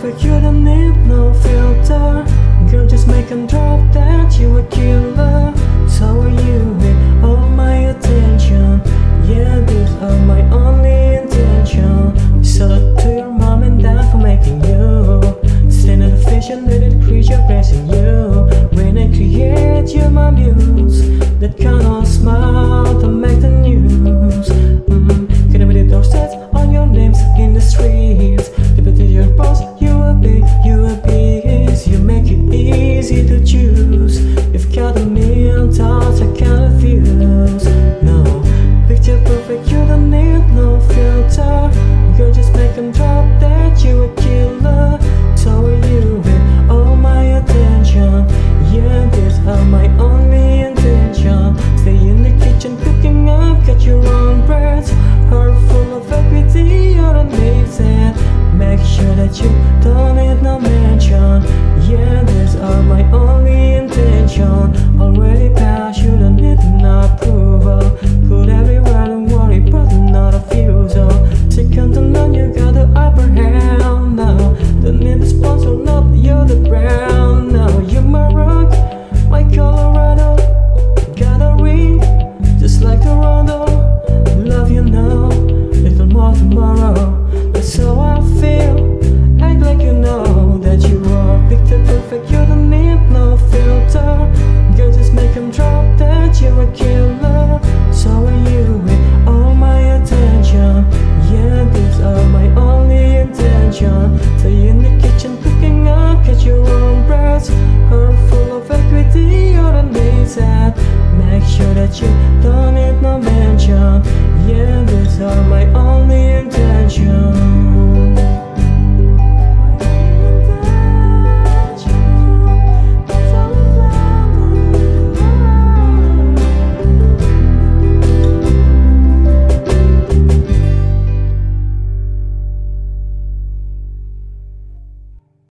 perfect, you don't need no filter. Girl, just make them drop that you a killer. So are you with all my attention? Yeah, these are my only intention. Salute to your mom and dad for making you. Stand in the vision, let it creature blessing you. When I create, you're my muse. That kind of smile to make the news. Can I believe those stats on your names in the streets? Deputy your boss, you a big, you a beast. You make it easy to choose. You've got a million thoughts I can't refuse. No, picture perfect, you don't need no filter. Girl, just make them drop that you a killer. So are you with all my attention? Yeah, these are my only intention. Stay in the kitchen cooking up, got your own breads. Heart full of equity, you're amazing. Make sure that you don't need no mention. Yeah, these are my only intention. Already passed, you don't need no approval. Put everywhere, don't worry, but not a refusal. Second to none, you got the upper hand now. Don't need the sponsor, no, you're the brand now. You're my rock, my Colorado. Got a ring, just like Toronto. Love you now, little more tomorrow. That's how I feel, act like you know that you are picture perfect, you don't need no filter. Girl, just make them drop that you're a killer. So are you with all my attention? Yeah, these are my only intention. Stay in the kitchen cooking up, get your own breads. Heart full of equity, you're amazing. Make sure that you don't need no mention. Yeah, these are my